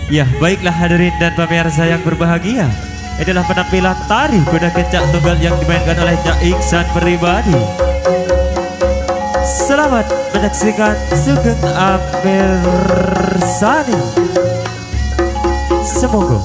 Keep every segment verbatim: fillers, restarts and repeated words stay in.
Ya, baiklah hadirin dan pemirsa yang berbahagia. Inilah penampilan tari kuda kencak tunggal yang dimainkan oleh Cak Iksan pribadi. Selamat menyaksikan Sugeng Amirsani. Semoga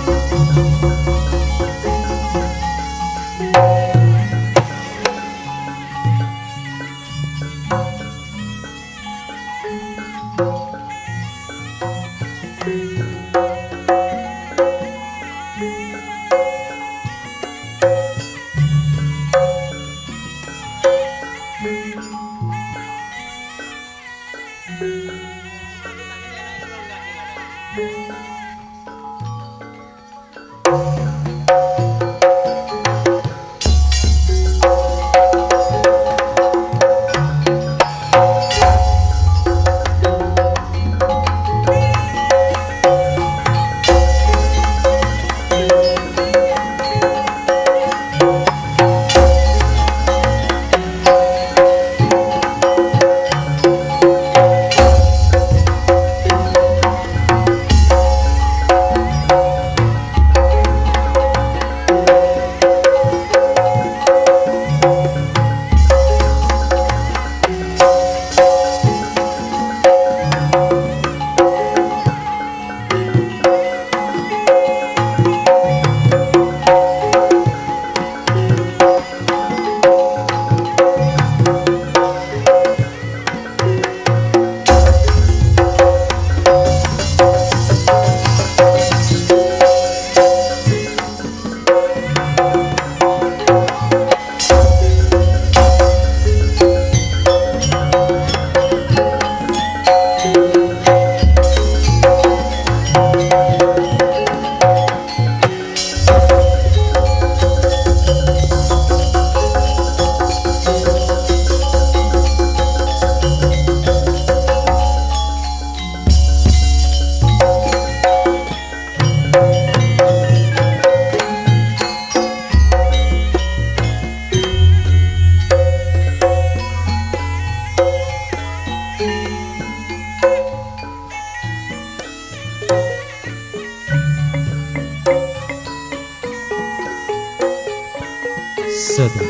sudah.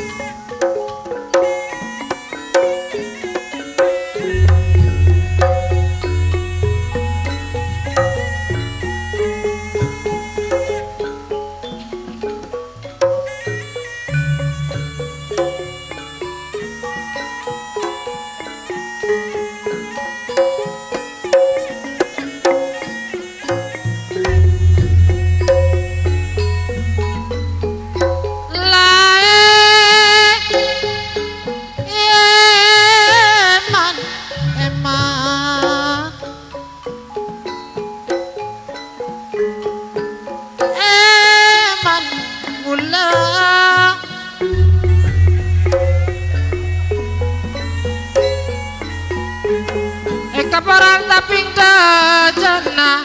Kaparan taping dajana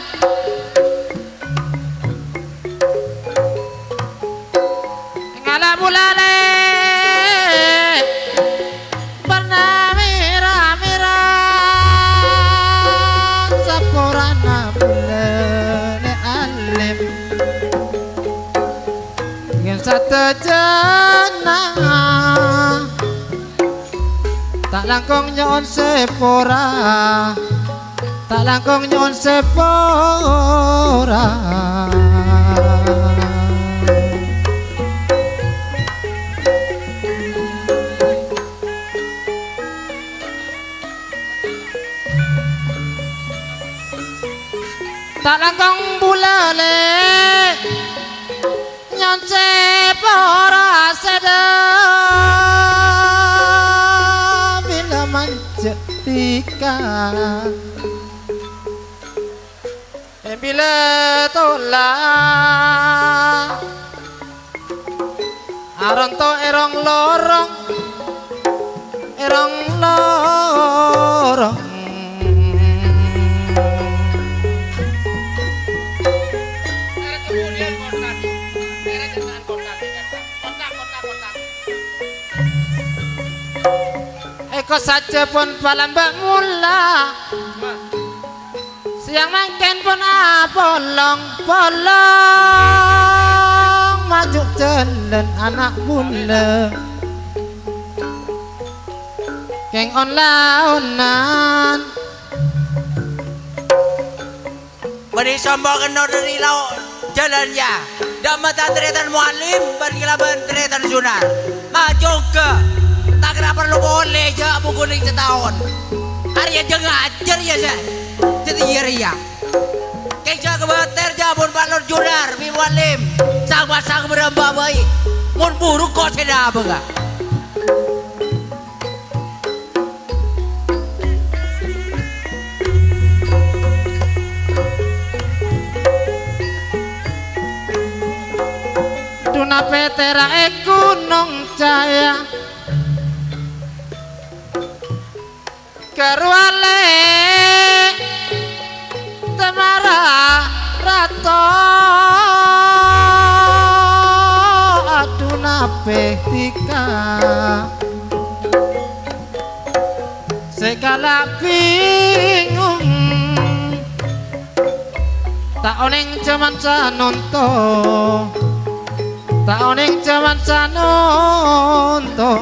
ngala bulale barna mira mira saporana bulale alim ngin satajana tak langkong nyon sepora, tak langkong nyon sepora. Tak langkong bulale nyon sepora sedang. Jetika eh bila tolak aron to erong lorong erong lorong eko saja pun palambak mula si siang mangken pun ah bolong bolong maju jalan anak bule keng on launan beri sombong kenal dari laut jalannya dah mata tretan mualim bergila tretan sunar maju ke tak kena perlu boleh je buku ni setahun hari yang jangan ajar ya saya jadi ya keja kebater jabun balon junar bi mualim sang pasang berembak baik mun buruk kau tidak apa Duna petera e gunung jaya Keruale temara rato aduna petika segala bingung tak oneng jaman sanonto tak oneng jaman sanonto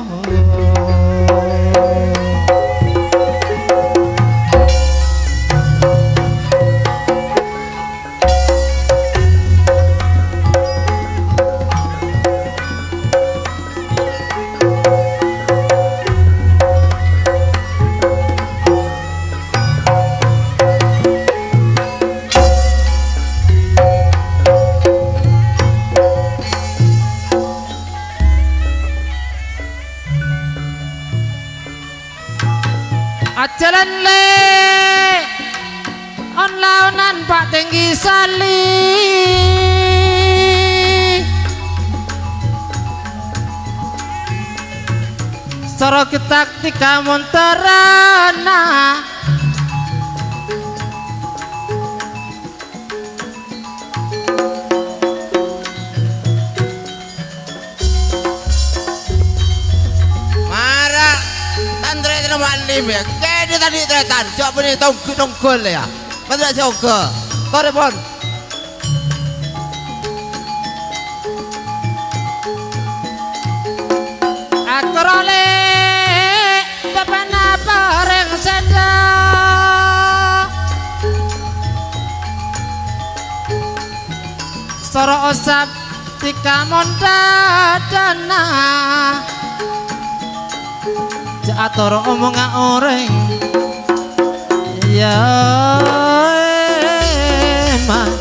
ajaran le on launan pak tinggi sali soro ketak tika monterana marah tandre itu malim ya kayak tadi tretan coba nih tongkol tongkol ya pada coba korepon akrole bapana bareng seda soro osap tika mondadana jatoro omonga orang ya emang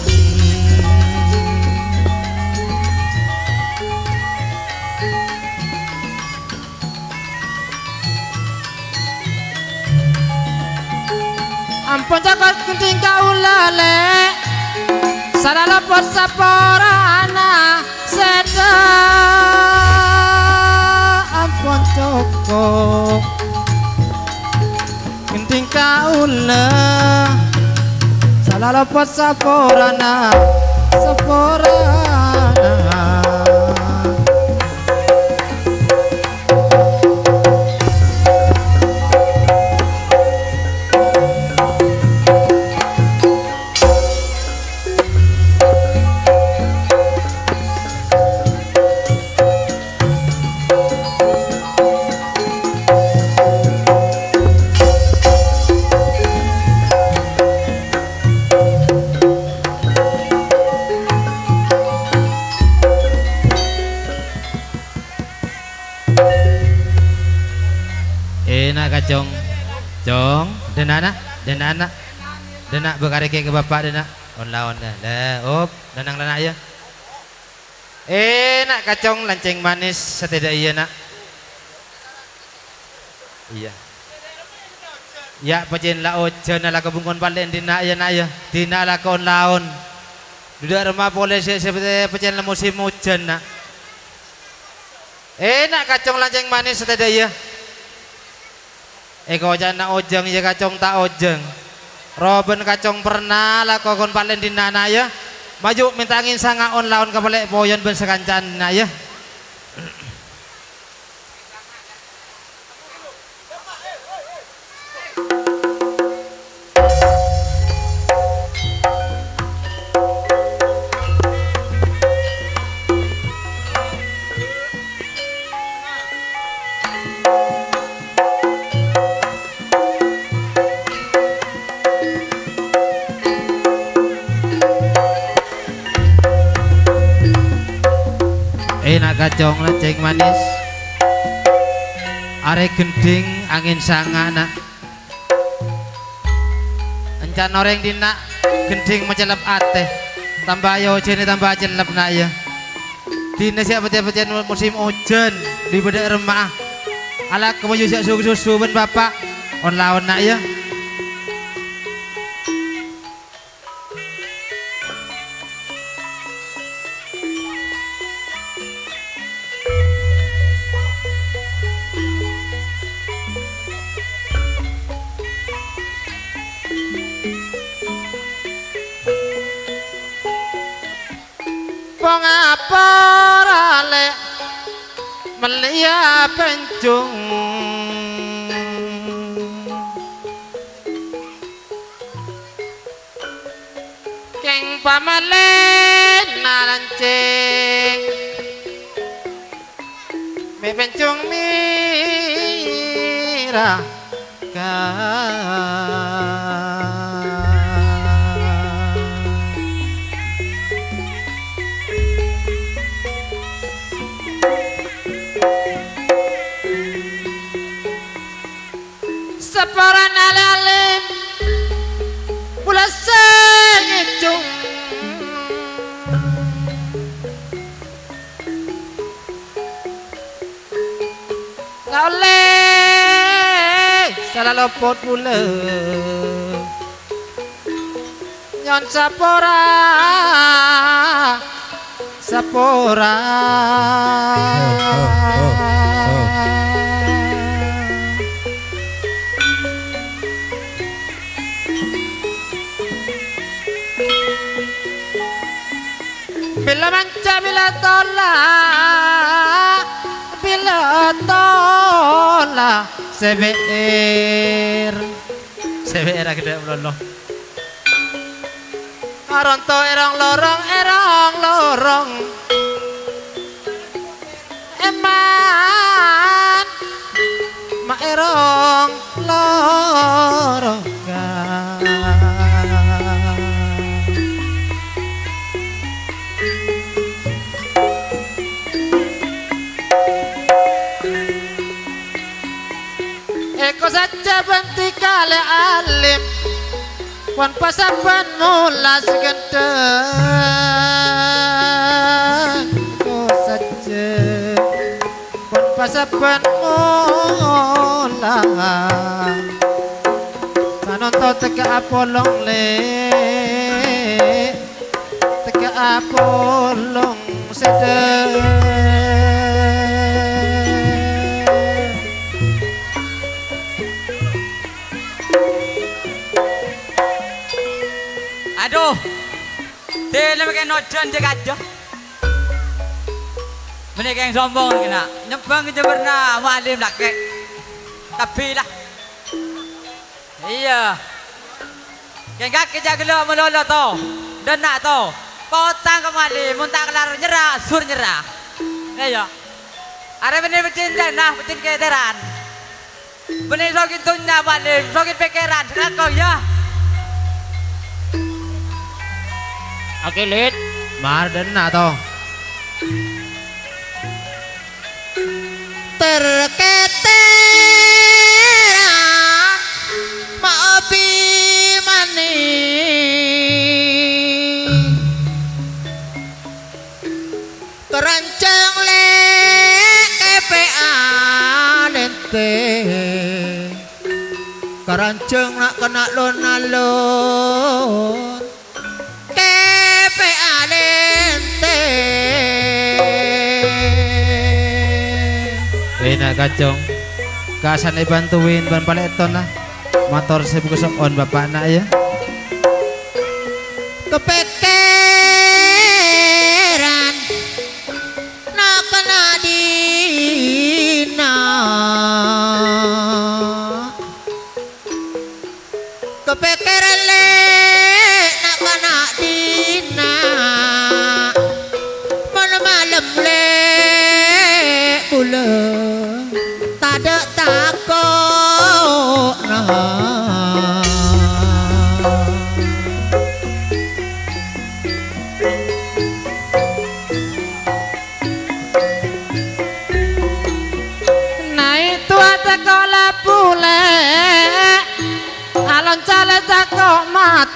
ampun jagat kunting kaulale salah lepot saporana seda ampun cukup kunting kaula salah lepot saporana saporana Cong, cong, denana, denana, denak bekareke ke bapak denak, on lawan dah, dah, up, denang denak ya. Eh nak kacong lanceng manis setidak iya nak. Iya. Ya pecin la ojen la kebungkon balen dina ya nak ya, dina la kon laon. Dudak rumah polisi seperti pecin la musim hujan nak. Eh nak kacong lanceng manis setidak iya. Eko jana ojeng ya kacong tak ojeng Robin kacong pernah lah kokon palen di nana ya maju minta angin sanga on lawan kapalek poyon ben sekancan na ya enak kacong ceng manis are gending angin sangana encan oreng dina gending mencelep ate tambah ayo jene tambah celep nak ya dina siapa pecen musim hujan di bedak remah ala kemuju siap susu ben bapak on lawan nak ya Pengaparale melia pencung keng pamalen nalancing me pencung mira ka separan alim pula sengicung gak oleh salah lopot pula nyon sapora sapora bila manca bila tolak bila tolak sebeer sebeer agak meloloh aronto erong lorong erong lorong eman ma erong lorong eko saja benti kale alim wan pasaban mulas gendeng eko saja wan pasaban mulas sanonto teka apolong le teka apolong sedeng aduh dia pakai nojon je gajah mereka yang sombong kena nyebang je pernah mualim lah kek tapi lah iya yang kaki jaga lo melolo to dan nak to potang ke mualim muntah kelar nyerah sur nyerah iya ada bener bercinta nah bercinta keteran bener sokin tunya mualim sokin pikiran kau ya. Oke lid, mar dan nato. Terketeran maapi mani kerancang le kepa nente kerancang nak kena lon alon enak kacong kasane bantuin ban paleton lah motor saya buka on bapak nak ya kepekeran nak kena dina kepekeran le nak kena dina malam-malam le pula tada takut nah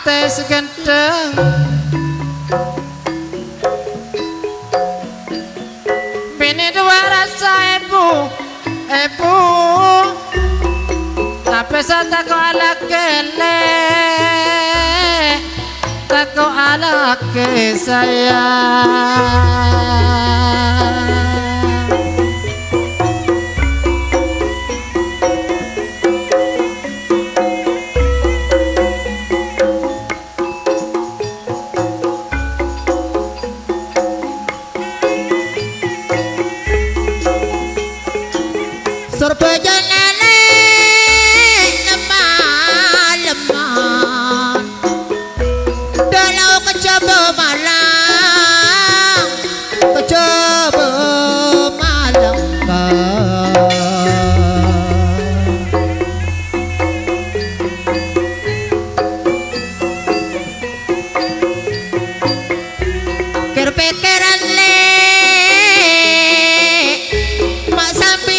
ate segendeng bini dua rasa ibu ibu tapi saya kau ala kele kau ala ke saya Surbajanane lemah lemah dalau kejaba malang kejaba malang ker pikiran le mak sampai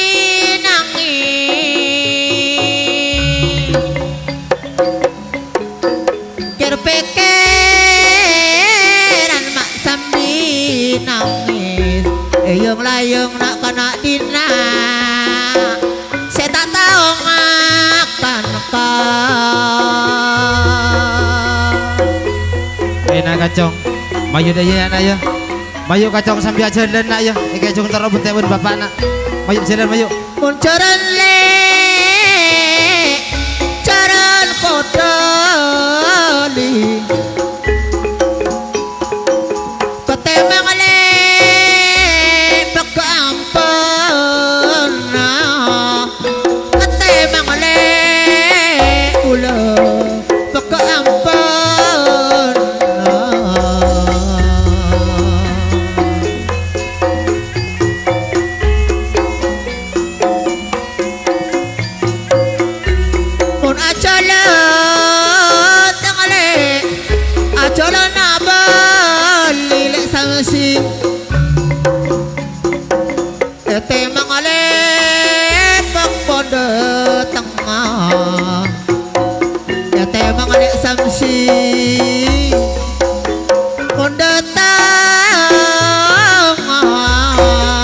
pikiran mak sambil nangis yang layang nak kena dina saya tak tahu makan kau enak kacong mayu daya anak ya mayu kacong sambil jalan nak ya iki kacong terobot tewen bapak nak mayu jalan mayu muncaran le caran kodali ketemang le bagampun ketemang le ula bagampun mun acala tangale acala nabali le samsi ete mangale pangponde tengah ete mangale samsi ponde tengah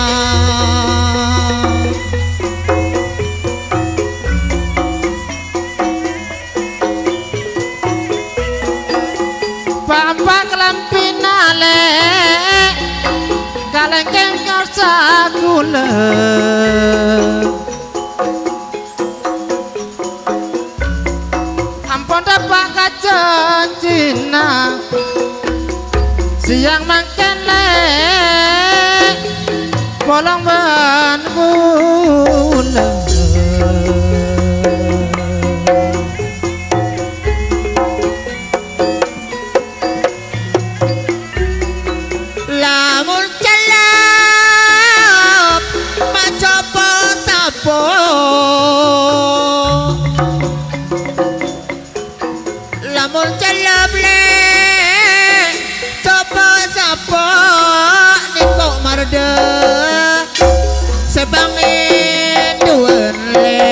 Pampak lampinale kalengkeng karsakula ampun dapat kajanjina siang mangkene bolong ban kula lamun celap macopo sapo lamun celap le copo sapo niko marde sebangin duan le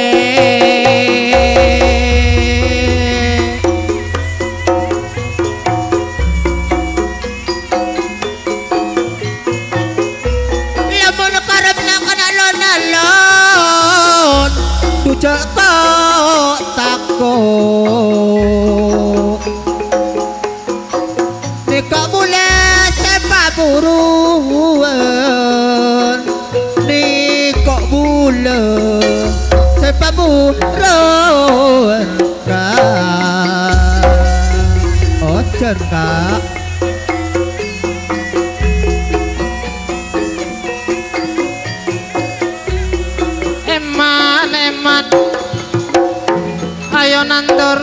tujak kok takut nikah boleh sepak buruan nikah boleh sepak buruan kak ojen kak eman eman ayo nandur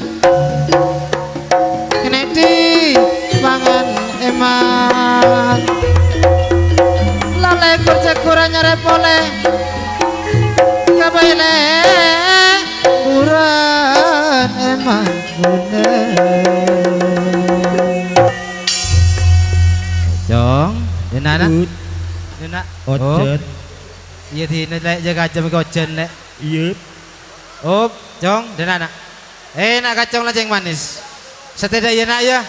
kene di pangan eman lale kurce kuranya repole kabaile buran eman bune jong denana dena ojet iya thì nó lại jaga jam gojen le Iya. op jong denana eh nak kacang lajeng manis Setidaknya nak ya.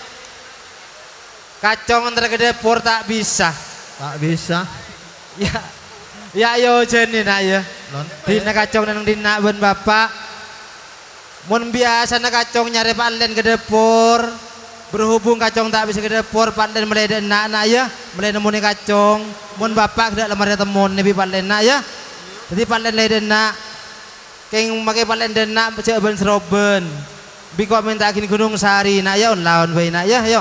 Kacong antara ke dapur tak bisa. Tak bisa. Ya. Ya yo jeni nak ya. Dina kacong nang dina ben bapak. Mun biasa nak kacong nyari palen ke dapur. Berhubung kacong tak bisa ke dapur palen mulai nak nak ya. Mulai nemu kacong. Mun bapak tidak lemari temun nebi palen nak ya. Jadi palen lay nak. Keng make palen denak cek ben seroben. Biko minta kini Gunung Sari nak ya on lawan bae nak ya yo.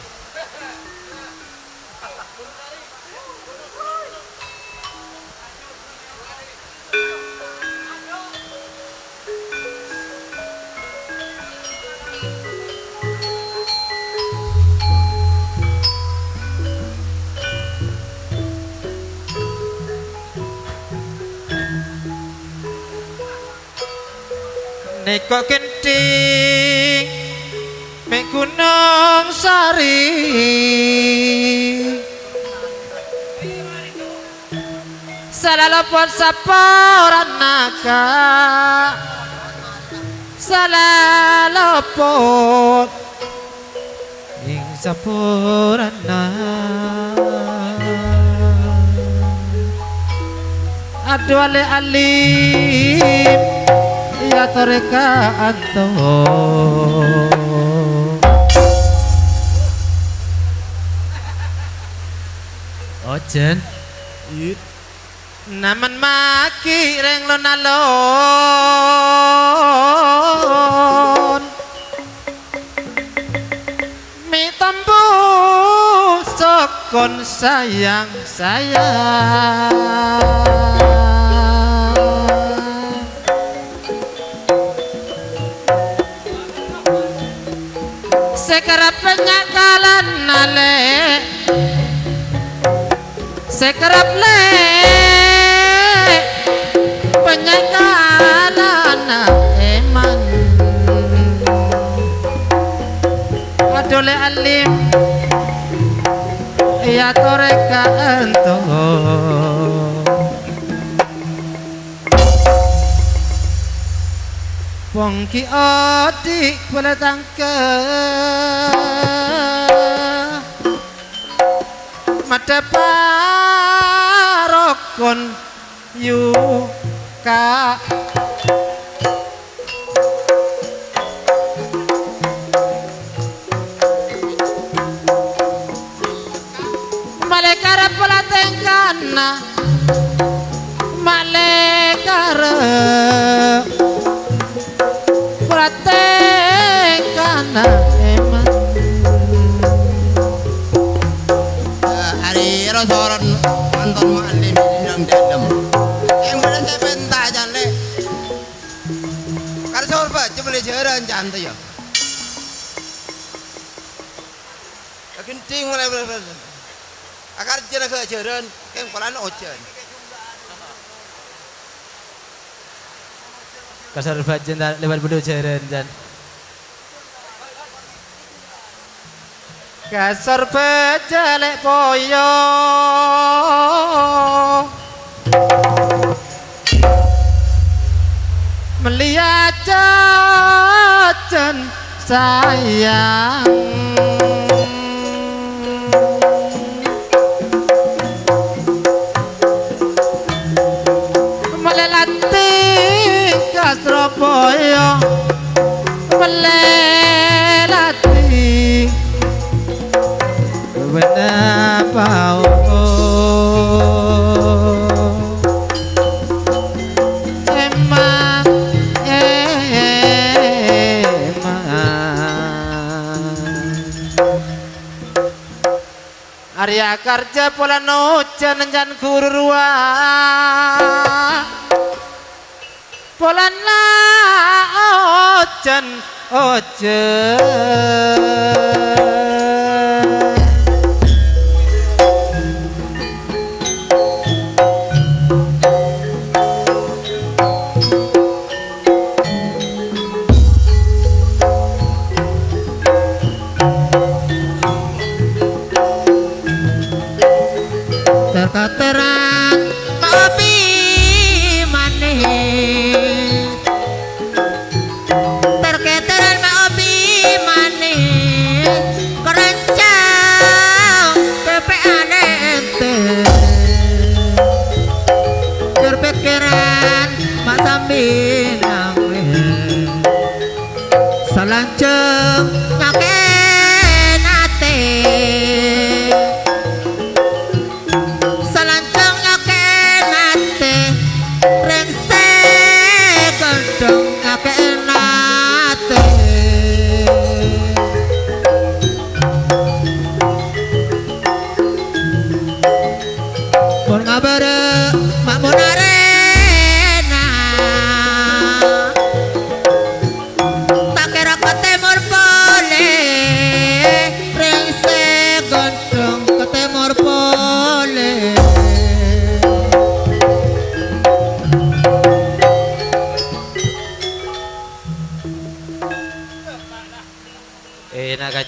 Neko kenting mek Gunung Sari salah lopot saporan naka salah lopot ing saporan aduh ale alim ya toreka anto Ojen it naman maki reng lon alon mi tambu sokon sayang sayang sekerap penyakalan nale sekerap le penyakalan eman adole alim ya toreka ento Pongki odik boleh tangke mata parokon yuka malekara pola tengkana malekara kana eman hari rosoran mantan muallim yang dalam yang mana saya pentas aja le karena sorba cuma le jaran jantai ya kenting mulai akar jana ke jaran yang pelan ojen kasar bajen lewat bodoh jaran dan kasar bejalek poyo melihat jajan sayang melelati kasar poyo melelati Benapa emang emang Arya kerja pola nujan jan kurua pola na ojan ojan terang kopi manis terketeran kopi manis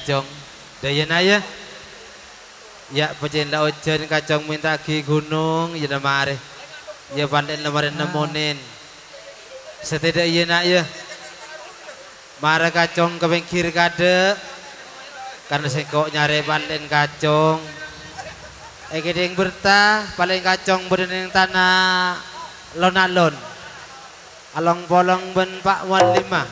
kacong. Dayan aja. Ya pecinta ojen kacong minta ki gunung ya mari. Ya pandai lemarin nemonin. Setidak iya nak ya. Mara kacong ke pinggir kade. Karena saya kok nyari paling kacong. Eki ding bertah paling kacong berdeng tanah lon-alon. Along polong ben Pak Wan lima.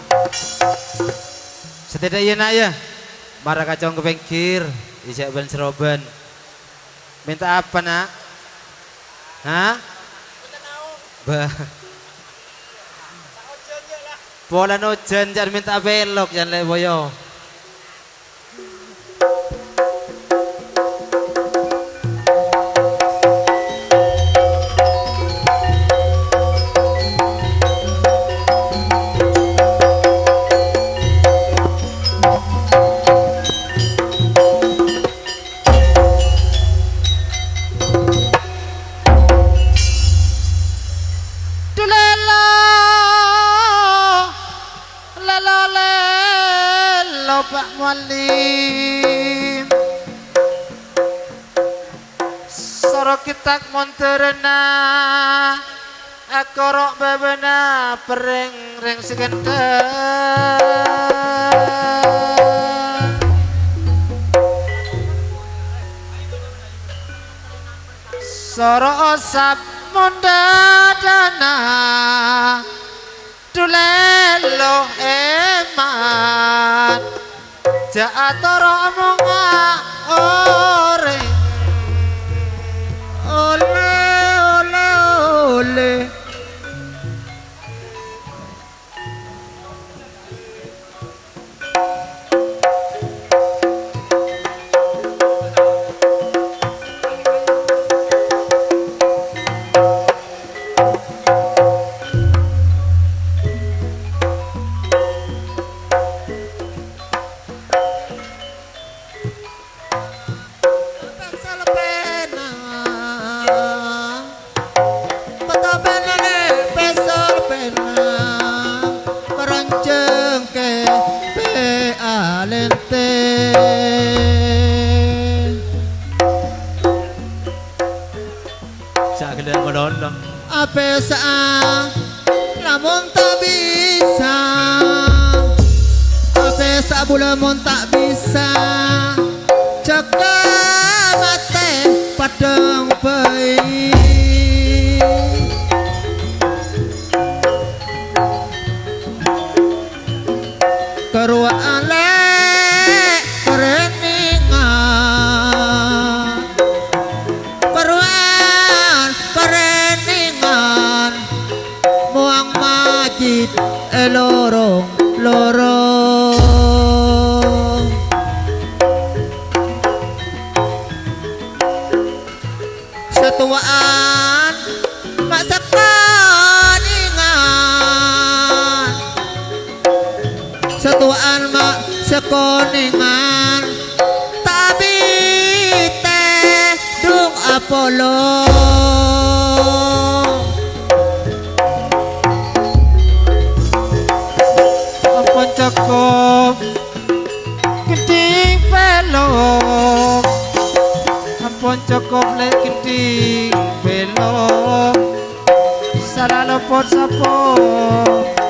Setidak iya nak ya. Mara kacong ke pinggir. Ijak ben seroben. Minta apa nak? Hah? Bah. Pola nojen jangan minta belok jangan lek boyo. Pak Mualim Soro kitak monterena Akorok bebena Pereng ring segenda Soro osap mondadana Dulelo eman Jatoro monga ore ole ole ole Apa saat namun tak bisa Apa saat namun tak bisa Jaga mati padang bayi Keruaan lek kereningan Keruaan kereningan Muang majid elorong lorong Setuaan mak sekoningan Setuaan mak sekoningan Tapi teh dung Apollo Ampun cukup Geding pelok Ampun cukup lek geding pelok Salah lepot sapok